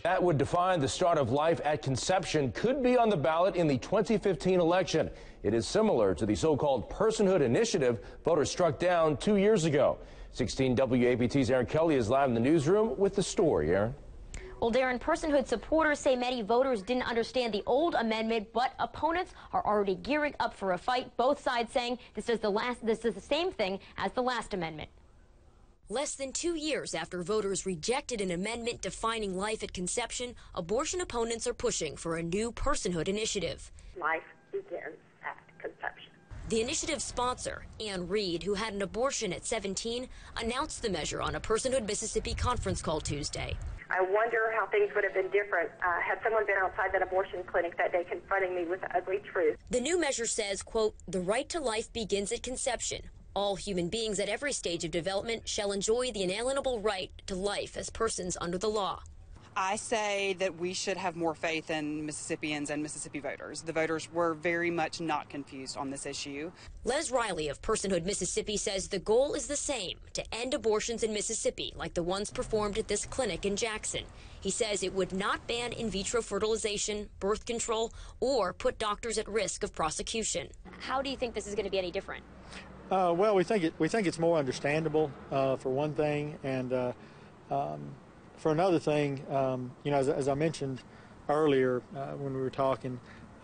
That would define the start of life at conception could be on the ballot in the 2015 election. It is similar to the so-called personhood initiative voters struck down 2 years ago. 16 WAPT's Aaron Kelly is live in the newsroom with the story. Aaron. Well, Darren, personhood supporters say many voters didn't understand the old amendment, but opponents are already gearing up for a fight. Both sides saying this is the same thing as the last amendment. Less than 2 years after voters rejected an amendment defining life at conception, abortion opponents are pushing for a new personhood initiative. Life begins at conception. The initiative's sponsor, Ann Reed, who had an abortion at 17, announced the measure on a Personhood Mississippi conference call Tuesday. I wonder how things would have been different had someone been outside that abortion clinic that day confronting me with the ugly truth. The new measure says, quote, "The right to life begins at conception. All human beings at every stage of development shall enjoy the inalienable right to life as persons under the law." I say that we should have more faith in Mississippians and Mississippi voters. The voters were very much not confused on this issue. Les Riley of Personhood Mississippi says the goal is the same, to end abortions in Mississippi like the ones performed at this clinic in Jackson. He says it would not ban in vitro fertilization, birth control, or put doctors at risk of prosecution. How do you think this is going to be any different? Well, we think it's more understandable for one thing, and for another thing, you know, as I mentioned earlier when we were talking,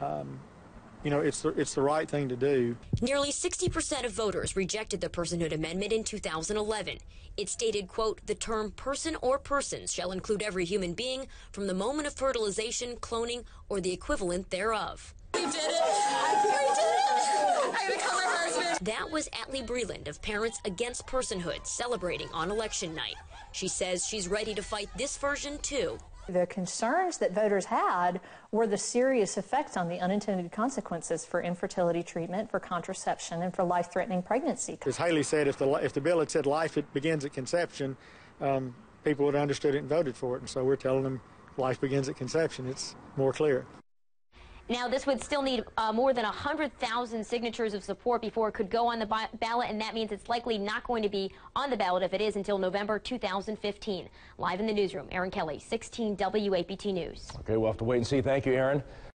you know, it's the right thing to do. Nearly 60% of voters rejected the Personhood Amendment in 2011. It stated, quote, "The term person or persons shall include every human being from the moment of fertilization, cloning, or the equivalent thereof." We did it! We did it! I'm gonna call my husband. That was Atlee Breland of Parents Against Personhood celebrating on election night. She says she's ready to fight this version too. The concerns that voters had were the serious effects on the unintended consequences for infertility treatment, for contraception, and for life-threatening pregnancy. As Haley said, if the bill had said life begins at conception, people would have understood it and voted for it. And so we're telling them life begins at conception. It's more clear. Now, this would still need more than 100,000 signatures of support before it could go on the ballot, and that means it's likely not going to be on the ballot if it is until November 2015. Live in the newsroom, Aaron Kelly, 16 WAPT News. Okay, we'll have to wait and see. Thank you, Aaron.